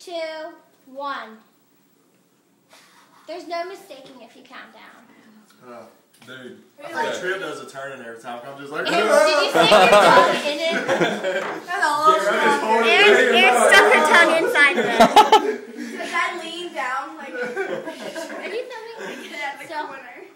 2, 1. There's no mistaking if you count down. Dude, I think Trip does a turning every time. I'm just like, Did you stick your tongue in it? Aaron stuck her tongue inside of it. Does that lean down like? Are you filming? Get out of the corner.